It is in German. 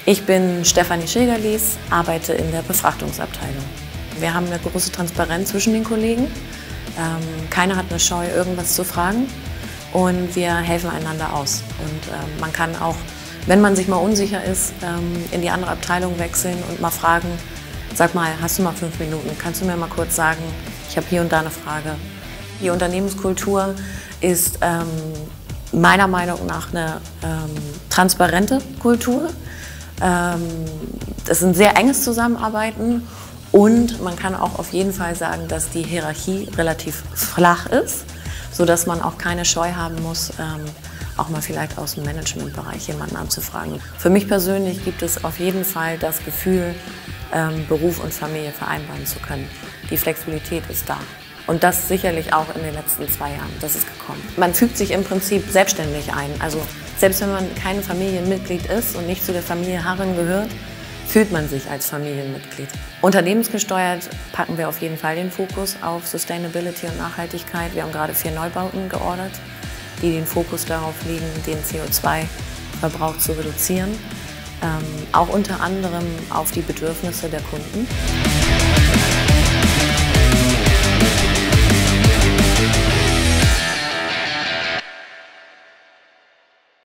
Ich bin Stefanie Schilgerlies, arbeite in der Befrachtungsabteilung. Wir haben eine große Transparenz zwischen den Kollegen. Keiner hat eine Scheu, irgendwas zu fragen, und wir helfen einander aus. Und man kann auch, wenn man sich mal unsicher ist, in die andere Abteilung wechseln und mal fragen: Sag mal, hast du mal 5 Minuten? Kannst du mir mal kurz sagen, ich habe hier und da eine Frage. Die Unternehmenskultur ist meiner Meinung nach eine transparente Kultur. Es ist ein sehr enges Zusammenarbeiten, und man kann auch auf jeden Fall sagen, dass die Hierarchie relativ flach ist, sodass man auch keine Scheu haben muss, auch mal vielleicht aus dem Managementbereich jemanden anzufragen. Für mich persönlich gibt es auf jeden Fall das Gefühl, Beruf und Familie vereinbaren zu können. Die Flexibilität ist da. Und das sicherlich auch in den letzten 2 Jahren, das ist gekommen. Man fügt sich im Prinzip selbstständig ein. Also selbst wenn man kein Familienmitglied ist und nicht zu der Familie Harren gehört, fühlt man sich als Familienmitglied. Unternehmensgesteuert packen wir auf jeden Fall den Fokus auf Sustainability und Nachhaltigkeit. Wir haben gerade 4 Neubauten geordert, die den Fokus darauf legen, den CO2-Verbrauch zu reduzieren. Auch unter anderem auf die Bedürfnisse der Kunden.